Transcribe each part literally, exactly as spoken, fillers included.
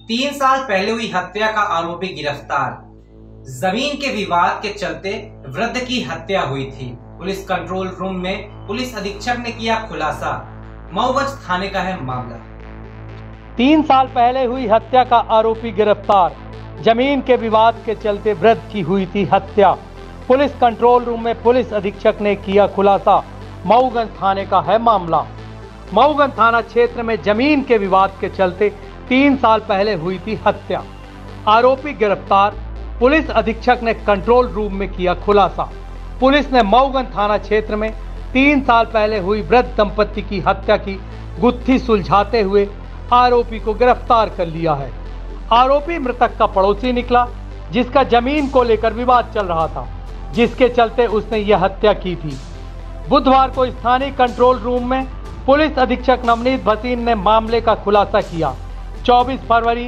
तीन साल पहले हुई हत्या का आरोपी गिरफ्तार। जमीन के विवाद के चलते वृद्ध की हत्या हुई थी। पुलिस कंट्रोल रूम में पुलिस अधीक्षक ने किया खुलासा। मऊगंज थाने का है मामला। तीन साल पहले हुई हत्या का आरोपी गिरफ्तार। जमीन के विवाद के चलते वृद्ध की हुई थी हत्या। पुलिस कंट्रोल रूम में पुलिस अधीक्षक ने किया खुलासा। मऊगंज थाने का है मामला। मऊगंज थाना क्षेत्र में जमीन के विवाद के चलते तीन साल पहले हुई थी हत्या। आरोपी गिरफ्तार। पुलिस अधीक्षक ने कंट्रोल रूम में किया खुलासा। पुलिस ने मऊगंज थाना क्षेत्र में तीन साल पहले हुई वृद्ध दंपत्ति की हत्या की गुत्थी सुलझाते हुए आरोपी को गिरफ्तार कर लिया है। आरोपी मृतक का पड़ोसी निकला, जिसका जमीन को लेकर विवाद चल रहा था, जिसके चलते उसने यह हत्या की थी। बुधवार को स्थानीय कंट्रोल रूम में पुलिस अधीक्षक नवनीत भसीन ने मामले का खुलासा किया। चौबीस फरवरी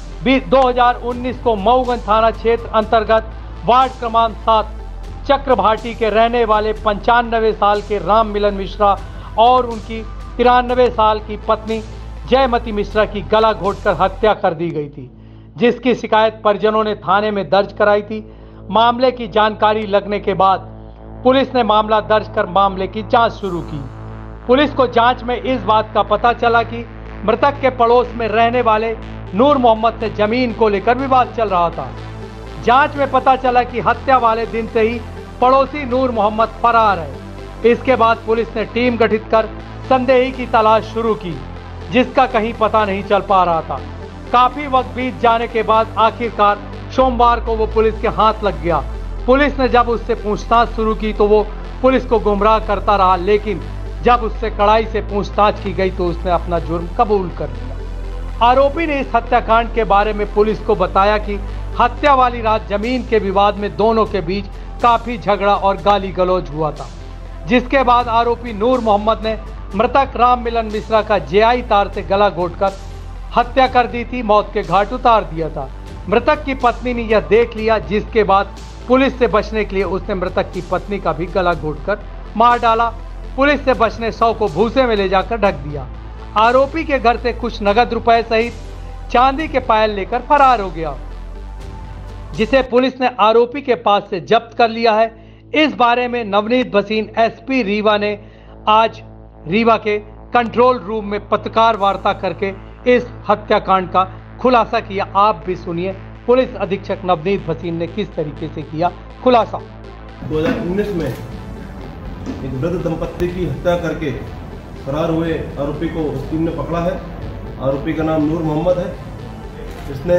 दो हज़ार उन्नीस को मऊगंज थाना क्षेत्र अंतर्गत वार्ड क्रमांक सात चक्रभाटी के रहने वाले पंचानवे साल के राम मिलन मिश्रा और उनकी तिरानवे साल की पत्नी जयमती मिश्रा की गला घोंटकर हत्या कर दी गई थी, जिसकी शिकायत परिजनों ने थाने में दर्ज कराई थी। मामले की जानकारी लगने के बाद पुलिस ने मामला दर्ज कर मामले की जांच शुरू की। पुलिस को जांच में इस बात का पता चला कि मृतक के पड़ोस में रहने वाले नूर मोहम्मद से जमीन को लेकर विवाद चल रहा था। जांच में पता चला कि हत्या वाले दिन से ही पड़ोसी नूर मोहम्मद फरार है। इसके बाद पुलिस ने टीम गठित कर संदेही की तलाश शुरू की, जिसका कहीं पता नहीं चल पा रहा था। काफी वक्त बीत जाने के बाद आखिरकार सोमवार को वो पुलिस के हाथ लग गया। पुलिस ने जब उससे पूछताछ शुरू की तो वो पुलिस को गुमराह करता रहा, लेकिन जब उससे कड़ाई से पूछताछ की गई तो उसने अपना जुर्म कबूल कर लिया। आरोपी ने इस हत्याकांड के बारे में पुलिस को बताया कि हत्या वाली रात जमीन के विवाद में दोनों के बीच काफी झगड़ा और गाली गलौज हुआ था, जिसके बाद आरोपी नूर मोहम्मद ने मृतक राम मिलन मिश्रा का जेआई तार से गला घोंटकर हत्या कर दी थी, मौत के घाट उतार दिया था। मृतक की पत्नी ने यह देख लिया, जिसके बाद पुलिस से बचने के लिए उसने मृतक की पत्नी का भी गला घोंटकर मार डाला। पुलिस से बचने शव को भूसे में ले जाकर ढक दिया। आरोपी के घर से कुछ नगद रुपए सहित चांदी के पायल लेकर फरार हो गया, जिसे पुलिस ने आरोपी के पास से जब्त कर लिया है। इस बारे में नवनीत भसीन एसपी रीवा ने आज रीवा के कंट्रोल रूम में पत्रकार वार्ता करके इस हत्याकांड का खुलासा किया। आप भी सुनिए पुलिस अधीक्षक नवनीत भसीन ने किस तरीके से किया खुलासा। दो हज़ार उन्नीस में एक वृद्ध दंपत्ति की हत्या करके फरार हुए आरोपी को उस टीम ने पकड़ा है। आरोपी का नाम नूर मोहम्मद है, जिसने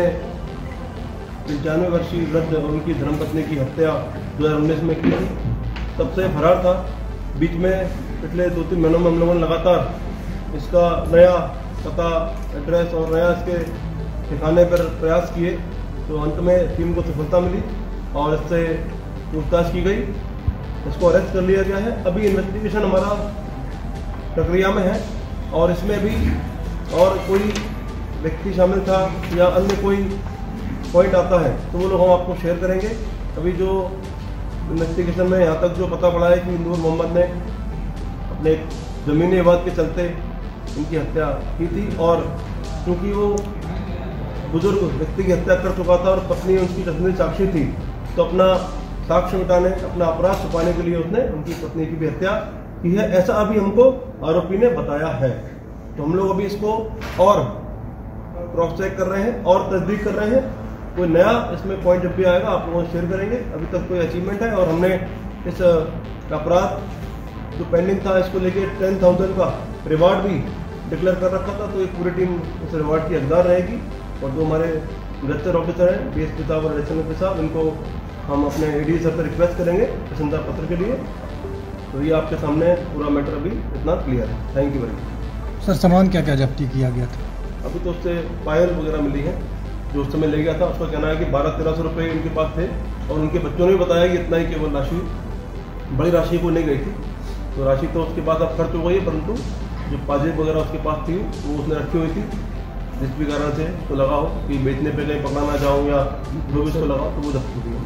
पंचानवे वर्षीय वृद्ध और उनकी धर्मपत्नी की हत्या दो हज़ार उन्नीस में की थी। तब से फरार था। बीच में पिछले दो तीन महीनों में हम लोगों ने लगातार इसका नया पता, एड्रेस और नया इसके ठिकाने पर प्रयास किए, तो अंत में टीम को सफलता मिली और इससे पूछताछ की गई। इसको अरेस्ट कर लिया गया है। अभी इन्वेस्टिगेशन हमारा प्रक्रिया में है और इसमें भी और कोई व्यक्ति शामिल था या अन्य कोई पॉइंट आता है तो वो लोग हम आपको शेयर करेंगे। अभी जो इन्वेस्टिगेशन में यहाँ तक जो पता पड़ा है कि नूर मोहम्मद ने अपने ज़मीनी विवाद के चलते इनकी हत्या की थी, और क्योंकि वो बुजुर्ग व्यक्ति की हत्या कर चुका था और पत्नी उसकी तस्वीर साक्षी थी, तो अपना साक्ष्य मिटाने, अपना अपराध छुपाने के लिए उसने उनकी पत्नी की भी हत्या की है, ऐसा अभी हमको आरोपी ने बताया है। तो हम लोग अभी इसको और क्रॉस चेक कर रहे हैं और तस्दीक कर रहे हैं। कोई नया इसमें पॉइंट जब भी आएगा आप लोगों से शेयर करेंगे। अभी तक कोई अचीवमेंट है और हमने इस अपराध जो पेंडिंग था इसको लेके टेन थाउजेंड का रिवार्ड भी डिक्लेयर कर रखा था, तो एक पूरी टीम इस रिवार्ड की हकदार रहेगी। और जो हमारे रजिस्टर ऑफिसर हैं डी एस पी साहब और एडिशनल ऑफिसर साहब, इनको हम अपने एडी सर से रिक्वेस्ट करेंगे पसंदा पत्र के लिए। तो ये आपके सामने पूरा मैटर अभी इतना क्लियर है। Thank you very much. Sir, सामान क्या क्या जब्ती किया गया था? अभी तो उससे पायल वगैरह मिली है, जो उस समय ले गया था। उसका कहना है कि बारह तेरह सौ रुपये उनके पास थे और उनके बच्चों ने भी बताया कि इतना ही केवल राशि, बड़ी राशि को नहीं गई थी। तो राशि तो उसके बाद अब खर्च हो गई है, परंतु जो पाजेब वगैरह उसके पास थी वो उसने रखी हुई थी। जिस भी कारण से तो लगा हो कि बेचने पे कहीं पकड़ा ना जाऊँ या जो भी उसको लगा तो वो जब्त हुई है।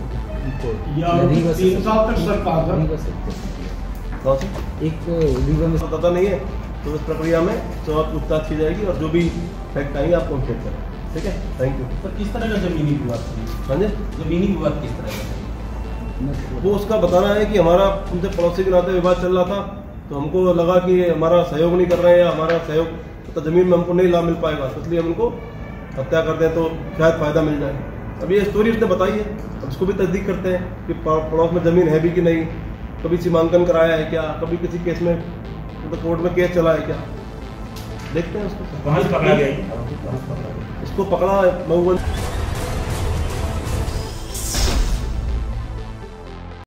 तीन साल तक सर एक पता नहीं है, तो इस प्रक्रिया में सब पूछताछ की जाएगी और जो भी फैक्ट आएंगे आपको हम शेयर करेंगे। ठीक है, थैंक यू। सर किस तरह का जमीनी विवाद था? हाँ जी, जमीनी विवाद किस तरह का था? वो उसका बताना है कि हमारा उनसे पड़ोसी के नाते विवाद चल रहा था, तो हमको लगा कि हमारा सहयोग नहीं कर रहे हैं या हमारा सहयोग तो जमीन में हमको नहीं लाभ मिल पाएगा, तो इसलिए हम उनको हत्या कर दें तो शायद फायदा मिल जाए। अब ये स्टोरी उसने बताई है, अब इसको भी तस्दीक करते हैं कि पड़ोस में जमीन है भी कि नहीं, कभी सीमांकन कराया है क्या, कभी किसी केस में तो कोर्ट में केस चला है क्या, देखते हैं उसको। कहाँ से पकड़ा गया? इसको पकड़ा मऊगंज।